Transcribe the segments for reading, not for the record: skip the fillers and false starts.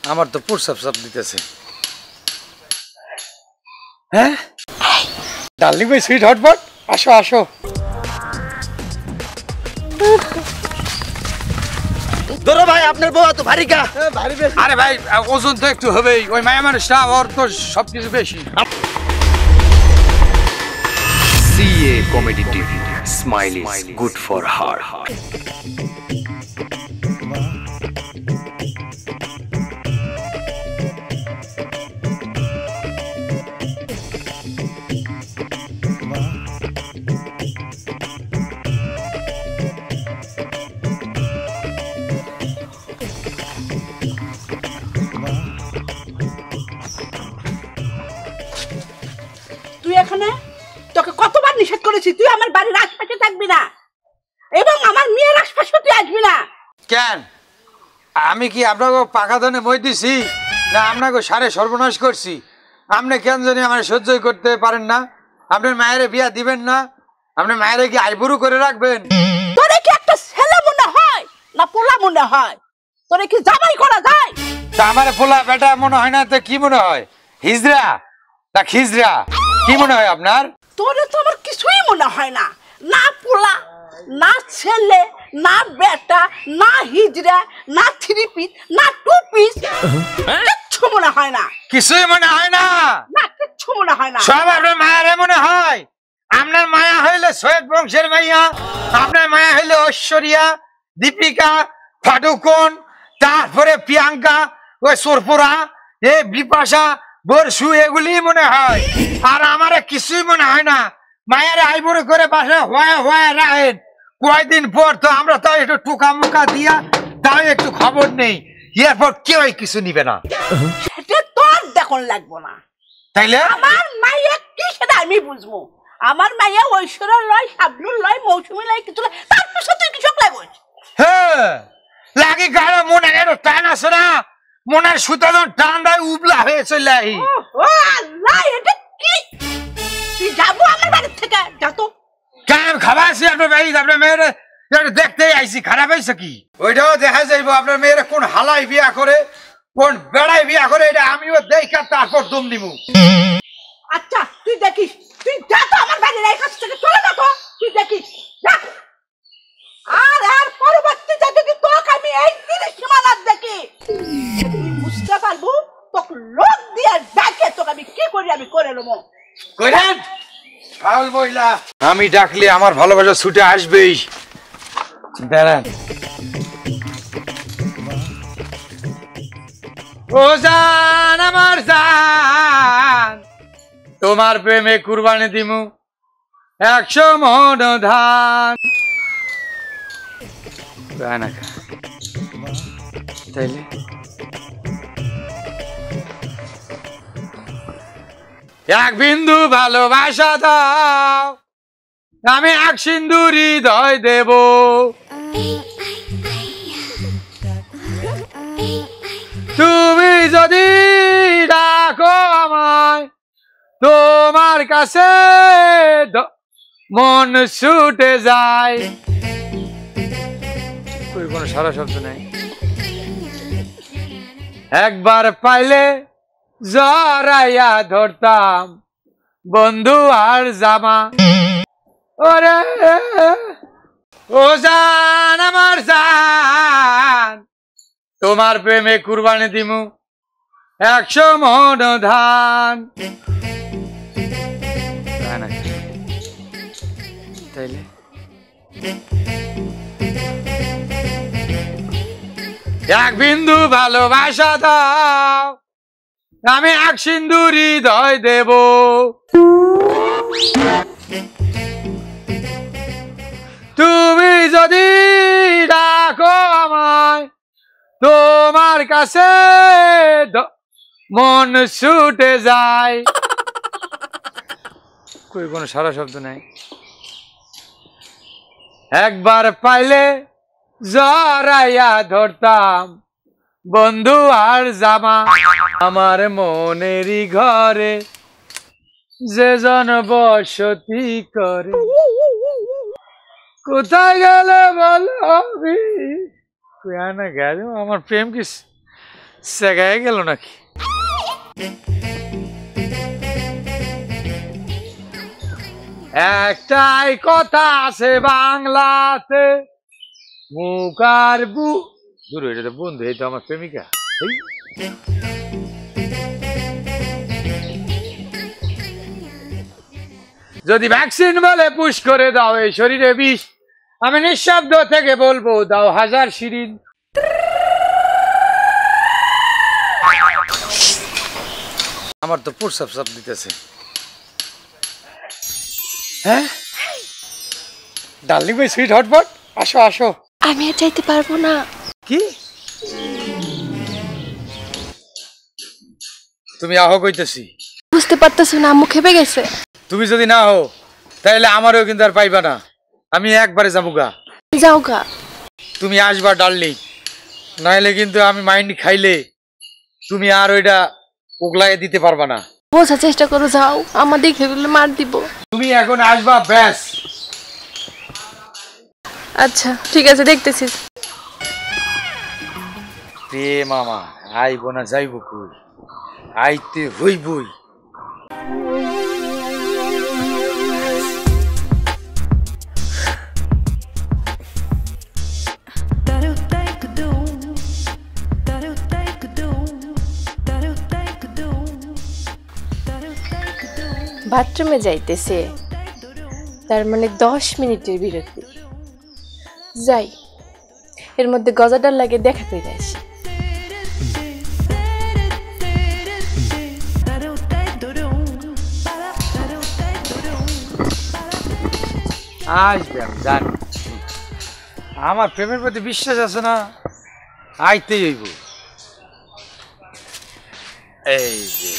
আমার তো প্রসাব সাপ দিতেছে। হ্যাঁ ডার্লিং ভাই সুইট হটপট আসো আসো। ধরো ভাই আপনার বউ তো ভারী কা ভারী বেশি। আরে ভাই ওজন তো একটু হবেই, ওই মায়া মানুষটা ওর তো সবকিছু বেশি। CA Comedy TV. Smile is good for heart. তুই এখানে তোকে কতবার নিষেধ করেছি তুই আমার বাড়ির আশপাশে থাকবি না এবং আমার মেয়ের আশপাশে তুই আসবি না। কেন আমি কি আপনাকে পাকা ধনে মই দিছি না আপনাকে সারে সর্বনাশ করছি? আপনি কেন জানি আমার সহ্যই করতে পারেন না? আপনার মায়ের বিয়া দিবেন না? আপনার মায়ের কি আইবুড়ো করে রাখবেন? তোরে কি একটা ছেলে মনে হয় না পোলা মনে হয়? তোরে কি জামাই করা যায়? তা আমার পোলা বেটা মনে হয় না তো কি মনে হয়? হিজড়া তা খিজড়া কি মনে হয় আপনার? তোরে তো আমার কিছুই মনে হয় না, না পোলা না ছেলে না বেটা না হিজড়া না থ্রি পিস না টু পিস, কিচ্ছু মনে হয় না। কিছুই মনে হয় না? না কিচ্ছু মনে হয় না। সব আপনার মায়ের মনে হয়। আপনার মায়া হইলে সৈয়দ বংশের মাইয়া, আপনার মায়া হইলে ঐশ্বরিয়া, দীপিকা, ফাটুকন, তারপরে প্রিয়াঙ্কা, ওই সোরপুরা, এ বিপাশা, বরসু এগুলি মনে হয়। আর আমার কিছুই মনে হয় না। মায়ের আইবুড়ো করে বাসা হয়ে হয়ে রাখেন, কয়দিন পর তো আমরা তো একটু টুকা মুকা দিয়া তাও একটু খবর নেই, এরপর কেউ কিছু নিবে না। সেটা তোর দেখুন লাগবো না। তাইলে আমার মাইয়া কি সেটা আমি বুঝবো। আমার মাইয়া ঐশ্বর্য লয়, শাবনুর লয়, মৌসুমী লয়, কিছু লয়, তার পিছনে তুই কৃষক লাগোস। হ্যাঁ লাগে গাড়ো মনে এর টান আছে না, মনের সুতা যখন টান দেয় উবলা হয়ে চলে আহি। ও আল্লাহ, এটা কি? তুই যাবো আমার বাড়ির থেকে, যা তো। কেন খাবার আছি আপনার বাড়ি? আপনার মেয়ের দেখতেই আইছি, খারাপ হয়েছে কি? ওইটাও দেখা যাইব আপনার মেয়ের কোন হালাই বিয়া করে কোন বেড়াই বিয়া করে, এটা আমিও দেখা তারপর দম নিবো। আচ্ছা তুই দেখিস, তুই যা তো আমার বাড়ির এই কাছ থেকে চলে যা তো, তুই দেখিস যা। আর পরবর্তীতে যদি তোকে আমি এই জিনিস সীমানার দেখি, তুই বুঝতে পারবো তোকে লোক দিয়ে ডাকে তোকে আমি কি করি, আমি করে নেবো। কইরেন ফাউল বইলা, আমি ডাকলে আমার ভালোবাসা ছুটে আসবেই। দাঁড়ান। ও জান আমার জান, তোমার প্রেমে কুরবানি দিমু 100 মণ ধান। তাইলে এক বিন্দু ভালোবাসা দাও, আমি 1 সিন্ধু হৃদয় দেব। তুমি যদি ডাকো আমায় তোমার কাছে, মন ছুটে যায়। কোনো সারা শব্দ নাই। একবার পাইলে জড়াইয়া ধরতাম বন্ধু আর জামা। ওরে ও জান আমার জান, তোমার প্রেমে কুরবানি দিমু 100 মণ ধান। তাইলে এক বিন্দু ভালোবাসা দাও, আমি 1 সিন্ধু হৃদয় দেব। তুমি যদি ডাকো আমায় তোমার কাছে, মন ছুটে যায়। কই কোনো সারা শব্দ নাই। একবার পাইলে জড়াইয়া ধরতাম বন্ধু আর জামা। আমার মনেরই ঘরে যে জন বসতি করে, কোথায় গেলে বলো গেল আমার প্রেম কি সেগায় গেল নাকি? একটাই কথা আছে বাংলাতে, মুখার দূর এটা তো বন্ধু, এই তো আমার প্রেমিকা। যদি ভ্যাকসিন বলে পুশ করে দাও এই শরীরে বিষ, আমি নিঃশব্দ থেকে বলবো দাও হাজার শিরিন। আমার তো প্রস্রাব সাপ দিতেছে। হ্যাঁ ডার্লিং ভাই, সুইট হটপট, আসো আসো। আমি আর যাইতে পারবো না। কি তুমি আহ কইতেছি? বুঝতে পারতেছো না, আম্মু খেপে গেছে। তুমি যদি না হো তাহলে আমারও কিন্তু আর পাইবা না, আমি একবারে যাবো গা। যাও গা। তুমি আসবা ডার্লিং, নাইলে কিন্তু আমি মাইন্ড খাইলে তুমি আর ওইটা উগলাই দিতে পারবা না। বোঝার চেষ্টা করো, যাও, আমার দেখে বললে মার দিব। তুমি এখন আসবা ব্যাস। আচ্ছা ঠিক আছে, দেখতেছি। রে মামা আইব না যাইব কই, আইতে হইবই। বাথরুমে যাইতেছে, তার মানে 10 মিনিটের বিরতি। যাই, এর মধ্যে গজাটার লাগে দেখা করে আসি। আসবে আমি জানি, আমার প্রেমের প্রতি বিশ্বাস আছে না, আইতেই হইব। এই যে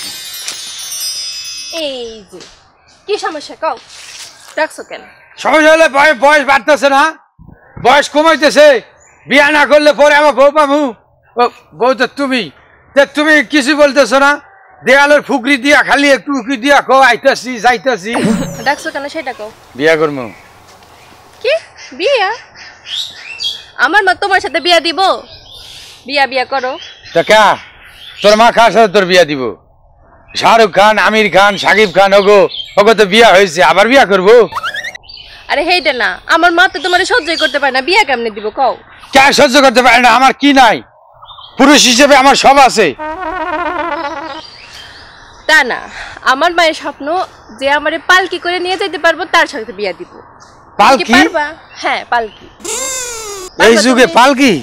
এই যে কি সমস্যা কও, ডাকছো কেন? সমস্যা হলে বয়স বাড়তেছে না, বয়স কমাইতেছে, বিয়া না করলে পরে আমার বউ পাবো। বউ তো তুমি, তুমি কিছু বলতেছো না, দেয়ালের ফুকরি দিয়া খালি একটু উকি দিয়া কো আইতাছি যাইতাছি। ডাকছো কেন সেটা কও। বিয়া করবো। কি বিয়া? আমার মা তোমার সাথে বিয়া দিব? বিয়া বিয়া করো। কা তোর মা কার সাথে তোর বিয়া দিব? শাহরুখ খান, আমির খান, সাকিব খান, ওগো ওগো তো বিয়া হয়েছে, আবার বিয়া করবো? আরে হেইটা না, আমার মা তো তোমার সহ্যই করতে পারে না, বিয়া কেমনে দিব কও? কে সহ্য করতে পারে না? আমার কি নাই? পুরুষ হিসেবে আমার সব আছে। তা না, আমার মায়ের স্বপ্ন যে আমারে পালকি করে নিয়ে যেতে পারবো তার সাথে বিয়া দিব। পালকি? পারবা? হ্যাঁ পালকি। এই যুগে পালকি?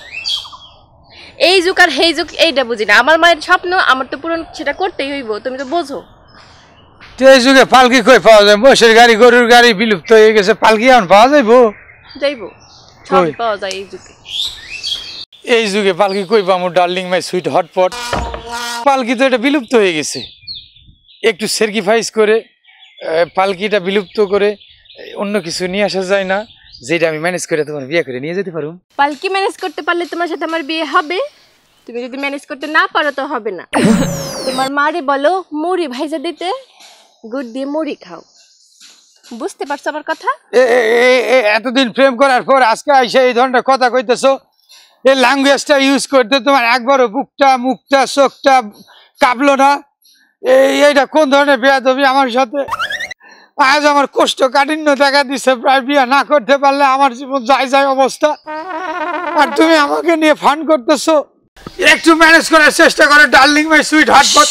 এই যুগ আর হেই যুগ এইটা বুঝি না, আমার মায়ের স্বপ্ন আমার তো পূরণ সেটা করতেই হইব, তুমি তো বোঝো। এই যুগে পালকি কই পাওয়া যায়? মোষের গাড়ি, গরুর গাড়ি বিলুপ্ত হয়ে গেছে, পালকি এখন পাওয়া যাইবো? যাইবো, সব পাওয়া যায় এই যুগে। এই যুগে পালকি কই পাবো ডার্লিং মাই সুইট হটপট? পালকি তো এটা বিলুপ্ত হয়ে গেছে। একটু স্যাক্রিফাইস করে পালকিটা বিলুপ্ত করে অন্য কিছু নিয়ে আসা যায় না, যেটা আমি ম্যানেজ করে তোমার বিয়ে করে নিয়ে যেতে পারো? পালকি ম্যানেজ করতে পারলে তোমার সাথে আমার বিয়ে হবে, তুমি যদি ম্যানেজ করতে না পারো তো হবে না। তোমার মারে বলো মুড়ি ভাইজা দিতে, গুড় দিয়ে মুড়ি খাও। বুঝতে পারছো আমার কথা? এতদিন প্রেম করার পর আজকে আইসা এই ধরনের কথা কইতেছো, এই ল্যাঙ্গুয়েজটা ইউজ করতে তোমার একবারও বুকটা, মুখটা, চোখটা কাঁপলো না? এইটা কোন ধরনের বেয়াদবি আমার সাথে? আজ আমার কষ্ট কাঠিন্য দেখা দিচ্ছে, প্রায় বিয়ে না করতে পারলে আমার জীবন যায় যায় অবস্থা, আর তুমি আমাকে নিয়ে ফান করতেছো। একটু ম্যানেজ করার চেষ্টা করো ডার্লিং মাই সুইট হটপট।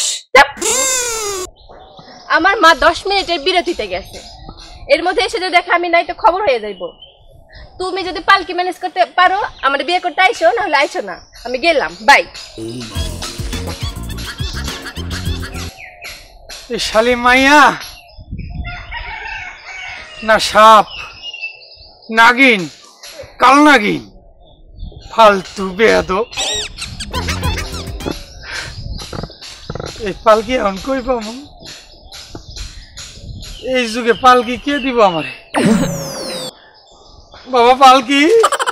আমার মা 10 মিনিটের বিরতিতে গেছে, এর মধ্যে এসে যদি দেখে আমি নাই তো খবর হয়ে যাইব। তুমি যদি পালকি ম্যানেজ করতে পারো আমার বিয়ে করতে আইসো, না হলে আইসো না, আমি গেলাম, বাই। শালি মাইয়া না সাপ, নাগিন, কাল নাগিন, ফালতু বেয়াদব। এই পালকি এখন কই পাবো? এই যুগে পালকি কে দিব আমারে? বাবা পালকি,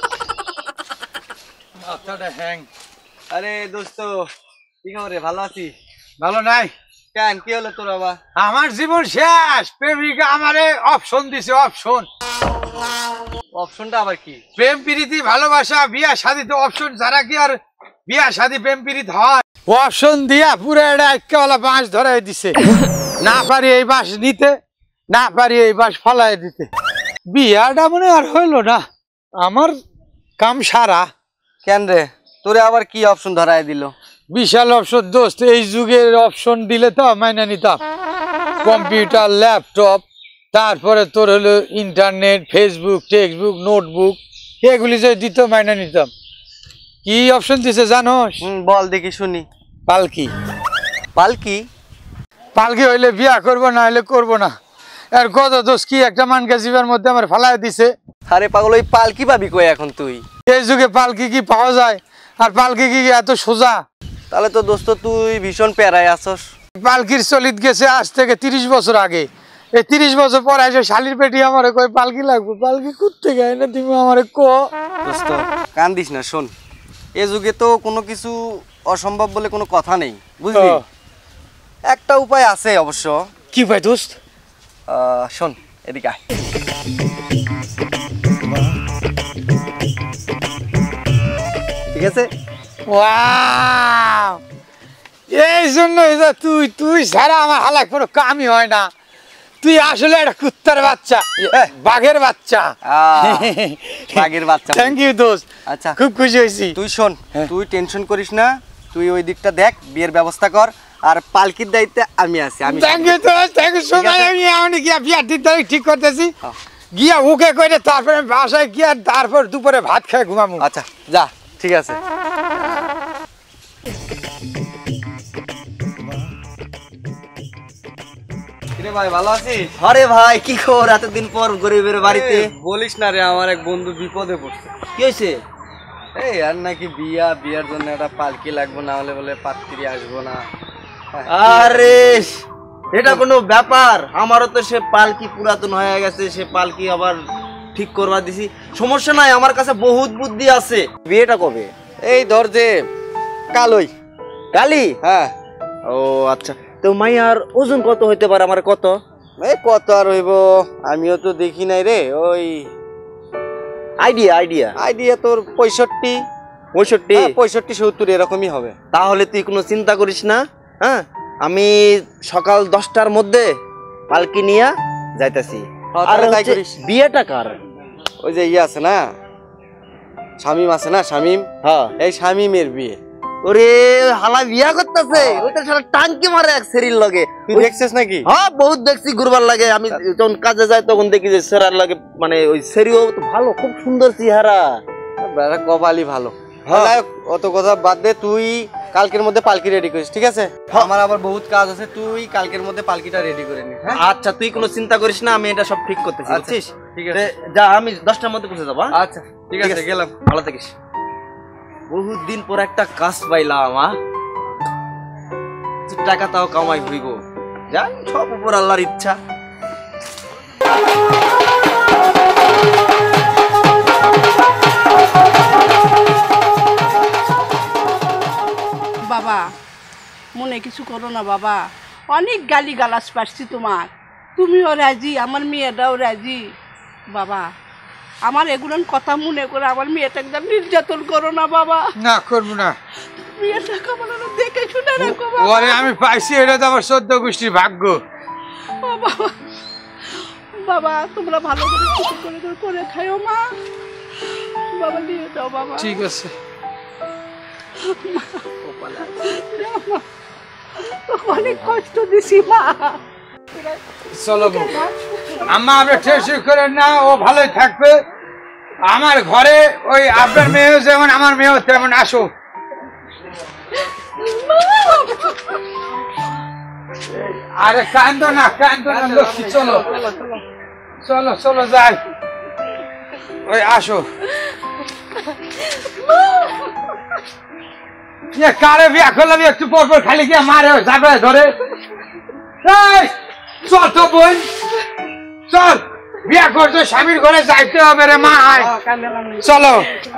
মাথাটা হ্যাং। আরে দোস্ত কি খবর রে? ভালো আছি? ভালো নাই কেন কি হলো তোর বাবা? আমার জীবন শেষ। প্রেমিকা আমারে অপশন দিছে, অপশন। অপশনটা আবার কি? প্রেম প্রীতি ভালোবাসা বিয়া শাদীতে অপশন ছাড়া কি আর বিয়া শাদি প্রেম প্রীত হয় অপশন দিয়া পুরো এটা একেবারে বাঁশ ধরাই দিছে না পারি এই বাঁশ নিতে না পারি এই বাঁশ ফালাই দিতে বিয়াটা মনে আর হইলো না আমার কাম সারা কেন রে তোরে আবার কি অপশন ধরায় দিল বিশাল অপশন দোস্ত এই যুগের অপশন দিলে তো মাইনা নিতাম কম্পিউটার ল্যাপটপ তারপরে তোর হলো ইন্টারনেট ফেসবুক টেক্সটবুক নোটবুক এগুলি যে দিত মাইনা নিতাম কি অপশন দিছে জানোস বল দেখি শুনি পালকি পালকি পালকি হইলে বিয়া করব না হইলে করব না আর কত দোষ কি একটা মানকা জীবের মধ্যে আমার ফালাই দিছে আরে পাগল ওই পালকি পাবি কই এখন তুই এই যুগে পালকি কি পাওয়া যায় আর পালকি কি এত সোজা তাহলে তো দোস্ত তুই ভীষণ প্যারায় আসস পালকির চলিত গেছে আজ থেকে 30 বছর আগে এই 30 বছর পর এসে শালির পেটি আমারে কই পালকি লাগবে পালকি করতে গায় না তুমি আমারে কো দোস্ত কান্দিস না শোন এ যুগে তো কোনো কিছু অসম্ভব বলে কোনো কথা নেই বুঝলি একটা উপায় আছে অবশ্য কি ভাই দোস্ত শোন এদিকে আয় ঠিক আছে ওয়াও এই জন্য তুই তুই ছাড়া আমার হালাক কোনো কামই হয় না তুই আসলে একটা কুত্তার বাচ্চা বাঘের বাচ্চা বাঘের বাচ্চা থ্যাংক ইউ দোস্ত আচ্ছা খুব খুশি হয়েছি তুই শোন তুই টেনশন করিস না তুই ওই দিকটা দেখ বিয়ের ব্যবস্থা কর আর পালকির দায়িত্বে আমি আছি আমি থ্যাংক ইউ দোস্ত থ্যাংক ইউ সো মাচ আমি এখন গিয়া বিয়ার দিন তারিখ ঠিক করতেছি গিয়া ওকে করে তারপরে বাসায় গিয়া তারপর দুপুরে ভাত খাই ঘুমাবো আচ্ছা যা ঠিক আছে কিরে ভাই ভালো আছিস আরে ভাই কি খবর এতদিন পর গরিবের বাড়িতে বলিস না রে আমার এক বন্ধু বিপদে পড়ছে কি হয়েছে এই আর নাকি বিয়ার জন্য একটা পালকি লাগবে না হলে বলে পাত্রী আসবো না আরে এটা কোনো ব্যাপার আমারও তো সে পালকি পুরাতন হয়ে গেছে সে পালকি আবার ঠিক করবা দিছি সমস্যা নাই আমার কাছে বহুত বুদ্ধি আছে বিয়েটা কবে এই ধর যে কালই কালি হ্যাঁ ও আচ্ছা তো মাইয়ার ওজন কত হইতে পারে আমার কত এই কত আর হইব আমিও তো দেখি নাই রে ওই আইডিয়া তোর 65 70 এরকমই হবে তাহলে তুই কোনো চিন্তা করিস না হ্যাঁ আমি সকাল 10টার মধ্যে পালকি নিয়ে যাইতাছি আর বিয়েটা কার ওই যে ইয়ে আছে না শামিম আছে না শামিম হ্যাঁ এই শামিমের বিয়ে ওরে হালা বিয়া করতেছে ওইটা সারা টাঙ্কি মারে এক সেরির লগে তুই দেখছিস নাকি হ্যাঁ বহুত দেখছি ঘুরবার লাগে আমি যখন কাজে যাই তখন দেখি যে সেরার লাগে মানে ওই সেরিও তো ভালো খুব সুন্দর চেহারা বেড়া কপালই ভালো হ্যাঁ অত কথা বাদ দে তুই কালকের মধ্যে পালকি রেডি করিস ঠিক আছে আমার আবার বহুত কাজ আছে তুই কালকের মধ্যে পালকিটা রেডি করে নিস আচ্ছা তুই কোনো চিন্তা করিস না আমি এটা সব ঠিক করতেছি বুঝছিস ঠিক আছে যা আমি 10টার মধ্যে পৌঁছে যাবো আচ্ছা ঠিক আছে গেলাম ভালো থাকিস বহুত দিন পর একটা কাজ পাইলাম টাকা তাও কামাই হইব যাই সব উপর আল্লাহর ইচ্ছা বাবা মনে কিছু করো না বাবা অনেক গালি গালাজ পাচ্ছি তোমার তুমিও রাজি আমার মেয়েটাও রাজি বাবা আমার এগুলো কথা মনে করে আমার মেয়েটা একদম নির্যাতন করো না বাবা না করবো না মেয়েটা কামানো দেখে শুনে রাখো ওরে আমি পাইছি এটা তো আমার 14 গোষ্ঠীর ভাগ্য বাবা বাবা তোমরা ভালো করে খাও মা বাবা নিয়ে যাও বাবা ঠিক আছে অনেক কষ্ট দিছি মা চলো আম্মা আপনি টেনশন করেন না ও ভালোই থাকবে আমার ঘরে ওই আপনার মেয়েও যেমন আমার মেয়েও তেমন আসো আরে কান্দো না লক্ষ্মী চলো চলো চলো যাই ওই আসো কারে বিয়া করলাম একটু পর পর খালি গিয়ে মারে যাবে ধরে চল তো বোন চল বিয়া করছো স্বামীর ঘরে যাইতে হবে রে মা আয় চলো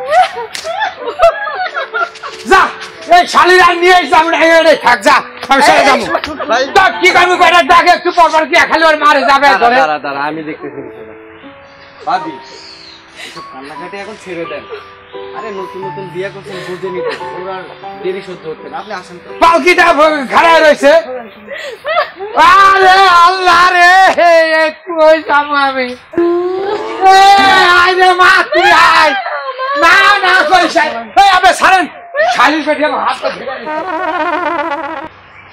যা এই শালিরা নিয়ে যাবো না থাক যা আমি চলে যাবো কি করবো বেটার ডাকে একটু পর পর গিয়ে খালি ওর মারে যাবে ধরে দাঁড়া আমি দেখতেছি বাদি কান্নাকাটি এখন ছেড়ে দেন আরে নতুন নতুন বিয়ে করছেন বুঝেনি তো, ওরা দেরি সহ্য হচ্ছে না। আপনি আসেন তো। পালকিটা খাড়া রয়েছে। আরে আল্লাহ রে, কই যাবো আমি? আয় রে মা, তুই আয়। না না করিস, আপনি ছাড়েন। শালির পেটে আমার হাতটা ধরে নিচ্ছে।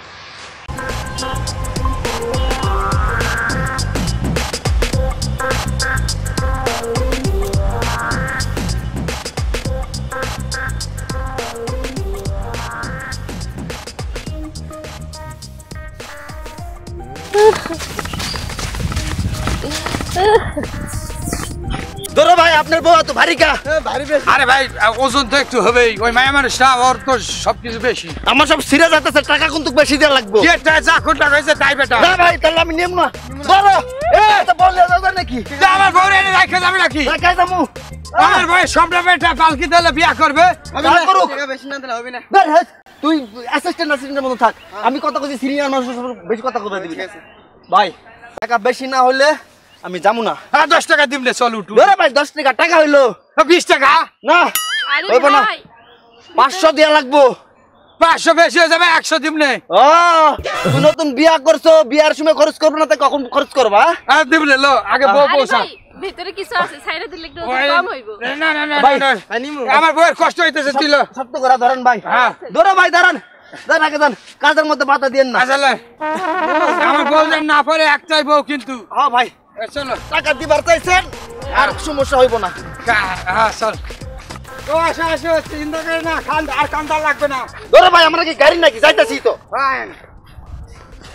ধরো ভাই, আপনার বউ তো ভারী কা? আরে ভাই, ওজন তো একটু হবেই। ওই মায়া মানুষটা, ওর তো সবকিছু বেশি। আমার সব সিরে যাচ্ছে, টাকা কিন্তু বেশি দেওয়া লাগবে। যেটা যা কোনটা হয়েছে তাই বেটা। না ভাই, তাহলে আমি নেব না। ধরো, এটা বললে যাবে নাকি? আমার বউ এনে রাখে যাবে নাকি? টাকা যাবো। আমার বউয়ের সবটা বেটা পালকি দিলে বিয়া করবে। বেশি না দিলে হবে না। তুই অ্যাসিস্ট্যান্টের মতো থাক। আমি কথা কইছি, সিনিয়র মানুষ বেশি কথা কইবা দিবি। ভাই, টাকা বেশি না হইলে আমি যাবো না। 10 টাকা দিমলে চল উঠু। ধরে ভাই, 10 টাকা টাকা হইলো। 20 টাকা না আরে হইব না, ভাই 500 দেয়া লাগবো। 500 বেশি হয়ে যাবে, 100 দিমলে। ও, তুই নতুন বিয়া করছো, বিয়ার সময় খরচ করবো না, তাই কখন খরচ করবা? আর দিমলে লো, আগে বউ আরে পৌঁছা। ভাই ভিতরে কিছু আছে, ছাইরা দিলে একটু ওই- কম হইব। না না না ভাই, না, আমার বউয়ের কষ্ট হইতেছে দিল। সত্য করে ধরেন ভাই। হ্যাঁ। ধরো ভাই, দাঁড়ান দাঁড়ান, আগে যান, কাজের মধ্যে বাধা দিয়েন না। আসলে আমার বউ যেন না পারে, একটাই বউ কিন্তু। হ্যাঁ ভাই, চলো। টাকা দিবার চাইছেন, আর সমস্যা হইব না। হ্যাঁ চল। ও আসো আসো, চিন্তা করে না, আর কান্দা লাগবে না। ধরো ভাই, আমরা কি গাড়ি নাকি? যাইতাছি তো। ভাই